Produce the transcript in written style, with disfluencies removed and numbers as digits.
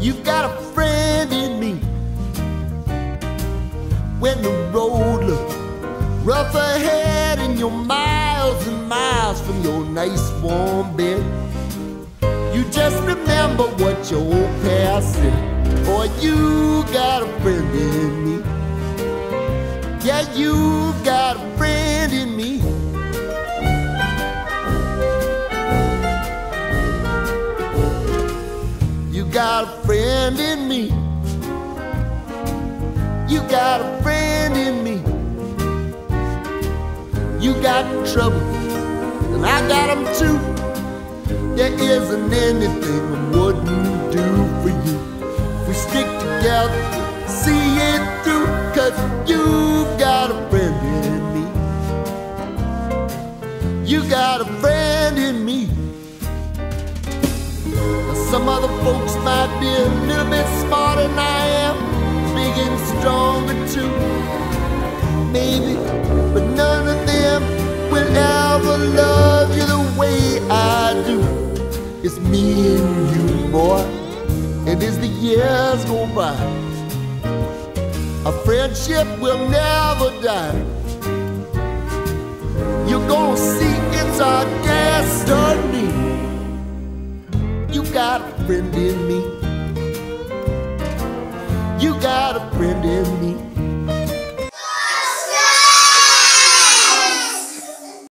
You've got a friend in me. When the road looks rough ahead and you're miles and miles from your nice warm bed, you just remember what your old past said. Boy, you got a friend in me. Yeah, you got a friend in me. You got a friend in me. You got a friend in me. You got trouble, and I got them too. There isn't anything I wouldn't do for you. If we stick together, see it through, 'cause you got a friend in me. You got a friend in me. Now, some other folks might be a little bit smarter than I am, big and stronger too, maybe, but none of them will ever love you the way I do. It's me and you, boy, and as the years go by, our friendship will never die. You're gonna see it's our destiny. You got a friend in me. You got a friend in me.